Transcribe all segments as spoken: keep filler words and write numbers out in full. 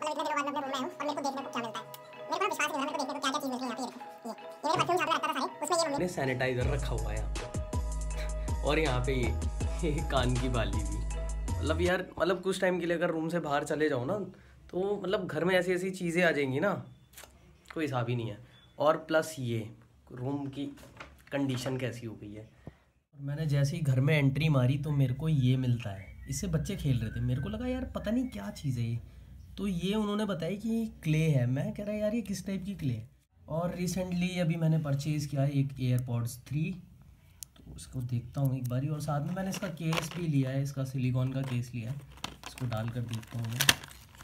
मतलब इतने दिनों बाद मैं अपने रूम में आया हूं और मेरे को देखने को क्या मिलता है। मेरे को विश्वास नहीं हो रहा मेरे को देखने को क्या-क्या चीज मिल रही है यहाँ पे। ये देखो, ये ये मेरे परफ्यूम जहाँ पे रखता था सारे, उसमें ये मैंने सैनिटाइजर रखा हुआ है यहाँ पे और यहाँ पे ये, ये कान की बाली भी। मतलब यार मतलब कुछ टाइम के लिए अगर रूम से बाहर चले जाओ ना तो मतलब घर में ऐसी ऐसी चीज़ें आ जाएंगी ना, कोई हिसाब ही नहीं है। और प्लस ये रूम की कंडीशन कैसी हो गई है। और मैंने जैसे ही घर में एंट्री मारी तो मेरे को ये मिलता है, इससे बच्चे खेल रहे थे, मेरे को लगा यार पता नहीं क्या चीज़ है ये, तो ये उन्होंने बताया कि क्ले है। मैं कह रहा यार ये किस टाइप की क्ले है। और रिसेंटली अभी मैंने परचेज़ किया है एक एयरपॉड्स थ्री, तो उसको देखता हूँ एक बारी। और साथ में मैंने इसका केस भी लिया है, इसका सिलिकॉन का केस लिया है, इसको डाल कर देखता हूँ मैं।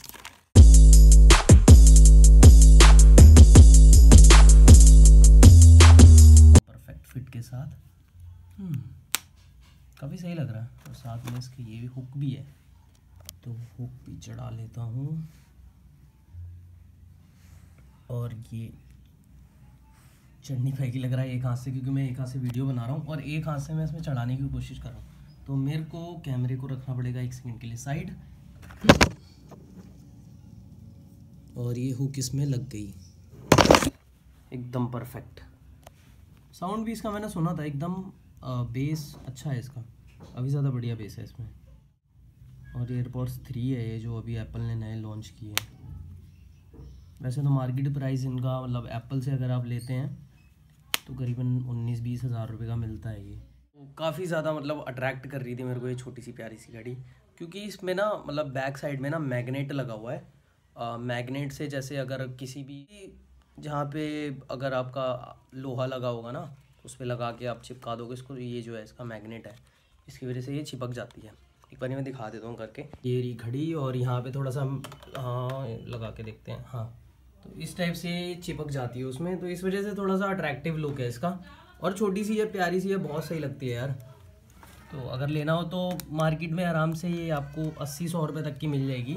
परफेक्ट फिट के साथ काफ़ी सही लग रहा है। और साथ में इसके ये भी हुक भी है, तो हुक भी चढ़ा लेता हूँ। और ये चढ़नी पाएगी लग रहा है एक हाथ से, क्योंकि मैं एक हाथ से वीडियो बना रहा हूँ और एक हाथ से मैं इसमें चढ़ाने की कोशिश कर रहा हूँ। तो मेरे को कैमरे को रखना पड़ेगा एक सेकंड के लिए साइड, और ये हुक इसमें लग गई एकदम परफेक्ट। साउंड भी इसका मैंने सुना था एकदम बेस अच्छा है इसका, अभी ज़्यादा बढ़िया बेस है इसमें। और एयरपॉड्स थ्री है ये जो अभी एप्पल ने नए लॉन्च किए हैं। वैसे तो मार्केट प्राइस इनका मतलब एप्पल से अगर आप लेते हैं तो करीबन उन्नीस बीस हज़ार रुपये का मिलता है ये। तो काफ़ी ज़्यादा मतलब अट्रैक्ट कर रही थी मेरे को ये छोटी सी प्यारी सी घड़ी, क्योंकि इसमें ना मतलब बैक साइड में ना मैग्नेट लगा हुआ है। मैग्नेट से जैसे अगर किसी भी जहाँ पे अगर आपका लोहा लगा होगा ना उस पर लगा के आप चिपका दोगे इसको, ये जो है इसका मैग्नेट है, इसकी वजह से ये चिपक जाती है। एक बार मैं दिखा देता हूँ करके, ये रही घड़ी और यहाँ पे थोड़ा सा हाँ लगा के देखते हैं, हाँ तो इस टाइप से चिपक जाती है उसमें, तो इस वजह से थोड़ा सा अट्रैक्टिव लुक है इसका। और छोटी सी है प्यारी सी है, बहुत सही लगती है यार। तो अगर लेना हो तो मार्केट में आराम से ये आपको अस्सी सौ रुपये तक की मिल जाएगी।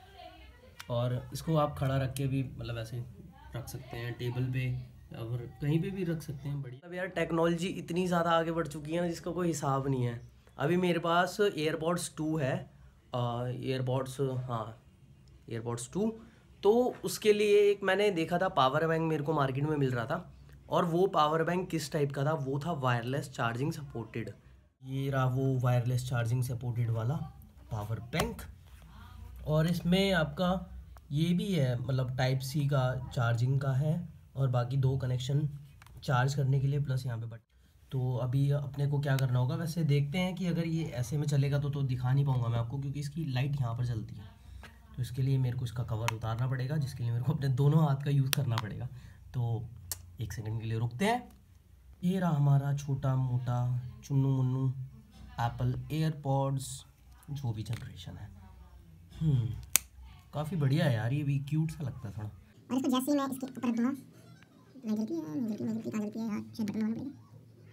और इसको आप खड़ा रख के भी मतलब ऐसे रख सकते हैं, टेबल पे और कहीं पे भी रख सकते हैं। बढ़िया। अब यार टेक्नोलॉजी इतनी ज़्यादा आगे बढ़ चुकी है ना जिसका कोई हिसाब नहीं है। अभी मेरे पास एयरपॉड्स टू है, एयरपॉड्स हाँ एयरपॉड्स टू, तो उसके लिए एक मैंने देखा था पावर बैंक मेरे को मार्केट में मिल रहा था। और वो पावर बैंक किस टाइप का था, वो था वायरलेस चार्जिंग सपोर्टेड। ये रहा वो वायरलेस चार्जिंग सपोर्टेड वाला पावर बैंक। और इसमें आपका ये भी है मतलब टाइप सी का चार्जिंग का है, और बाकी दो कनेक्शन चार्ज करने के लिए प्लस यहाँ पे बट। तो अभी अपने को क्या करना होगा, वैसे देखते हैं कि अगर ये ऐसे में चलेगा तो तो दिखा नहीं पाऊँगा मैं आपको, क्योंकि इसकी लाइट यहाँ पर जलती है। तो इसके लिए मेरे को इसका कवर उतारना पड़ेगा, जिसके लिए मेरे को अपने दोनों हाथ का यूज़ करना पड़ेगा। तो एक सेकंड के लिए रुकते हैं। ये रहा हमारा छोटा मोटा चुन्नू मुन्नू एप्पल एयरपॉड्स जो भी जनरेशन है। हम्म काफ़ी बढ़िया है यार, ये भी क्यूट सा लगता है थोड़ा। और इसको जैसे ही मैं इसके ऊपर रख दूँगा, नहीं जलती है नहीं जलती नहीं जलती कहाँ जलती है यार, शायद बटन दबाना पड़ेगा।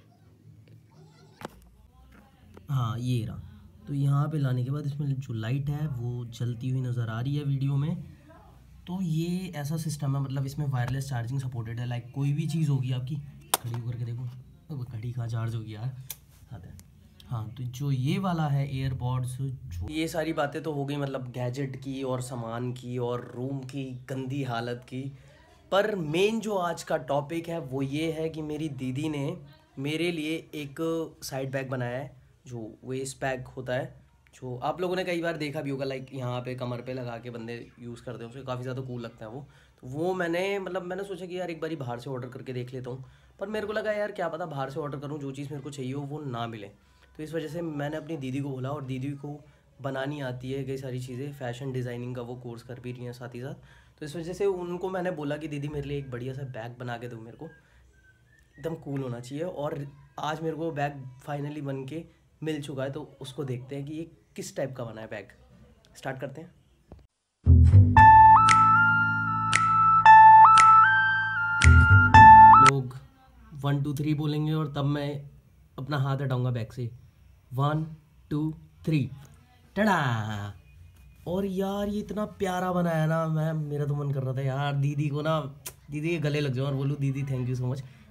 हाँ ये रहा, तो यहाँ पे लाने के बाद इसमें जो लाइट है वो जलती हुई नज़र आ रही है वीडियो में। तो ये ऐसा सिस्टम है, मतलब इसमें वायरलेस चार्जिंग सपोर्टेड है। लाइक कोई भी चीज़ होगी आपकी, घड़ी करके देखो, घड़ी कहाँ चार्ज होगी यार, आते हैं। हाँ तो जो ये वाला है एयरपॉड्स, जो ये सारी बातें तो हो गई मतलब गैजेट की और सामान की और रूम की गंदी हालत की। पर मेन जो आज का टॉपिक है वो ये है कि मेरी दीदी ने मेरे लिए एक साइड बैग बनाया है, जो वेस्ट बैग होता है, जो आप लोगों ने कई बार देखा भी होगा। लाइक यहाँ पे कमर पे लगा के बंदे यूज़ करते हैं, उससे काफ़ी ज़्यादा कूल लगता है वो। तो वो मैंने मतलब मैंने सोचा कि यार एक बारी बाहर से ऑर्डर करके देख लेता हूँ, पर मेरे को लगा यार क्या पता बाहर से ऑर्डर करूँ जो चीज़ मेरे को चाहिए हो वो ना मिले। तो इस वजह से मैंने अपनी दीदी को बोला, और दीदी को बनानी आती है कई सारी चीज़ें, फैशन डिज़ाइनिंग का वो कोर्स कर भी रही हैं साथ ही साथ। तो इस वजह से उनको मैंने बोला कि दीदी मेरे लिए एक बढ़िया सा बैग बना के दो, मेरे को एकदम कूल होना चाहिए। और आज मेरे को बैग फाइनली बन के मिल चुका है, तो उसको देखते हैं कि ये किस टाइप का बना है बैग। स्टार्ट करते हैं। लोग वन टू थ्री बोलेंगे और तब मैं अपना हाथ हटाऊंगा बैग से। One two three, tada. और यार ये इतना प्यारा बनाया ना, मैं मेरा तो मन कर रहा था यार दीदी को ना, दीदी के गले लग जाऊँ और बोलूँ दीदी थैंक यू सो मच।